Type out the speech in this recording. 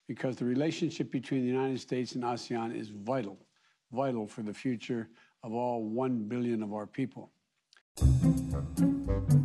because the relationship between the United States and ASEAN is vital for the future of all 1 billion of our people.